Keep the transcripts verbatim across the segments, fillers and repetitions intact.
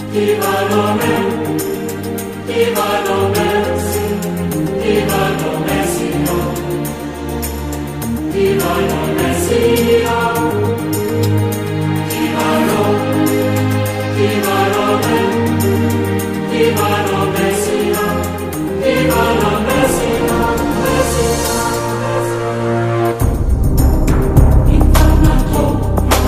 Divano me, divano Messi, divano Messio, divano Messia, divano, divano me, divano Messia, divano Messia, Messia, Infarnato,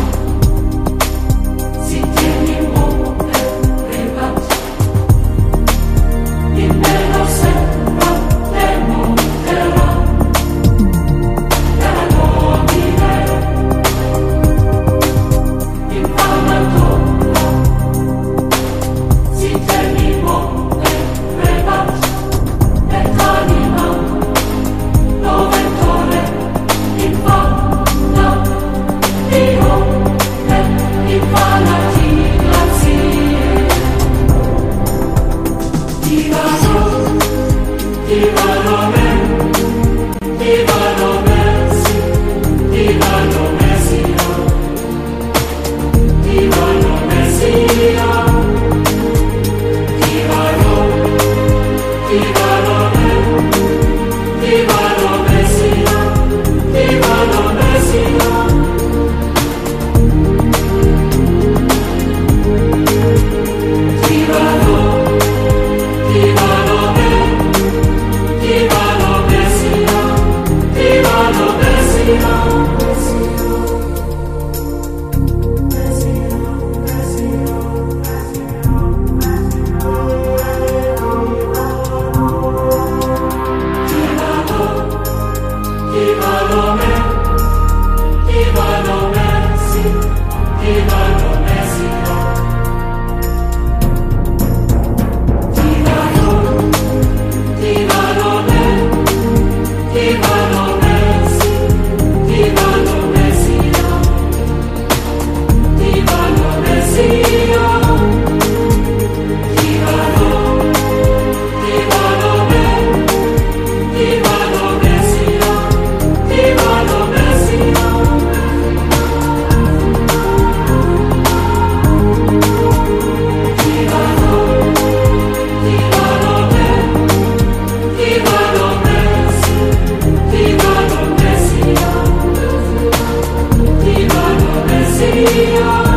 si tieni mo e rebat, in meno sembra temo terra, terra nomine, Infarnato, si tieni mo e rebat, et anima, noventore, infana, Dio, et infanati grazie. Divano, divano me, divano Messi, divano Messia, divano Messia, divano, divano me, divano Messia, divano Messia. Divano, divano me, divano Messia, divano Messia, divano me, divano Messi, divano Messia. Divano, divano me, divano Messi, divano Messia, divano Messia, divano, divano me, divano Messia, divano Messia. Divano, divano me, divano Messi, divano Messia, divano Messia.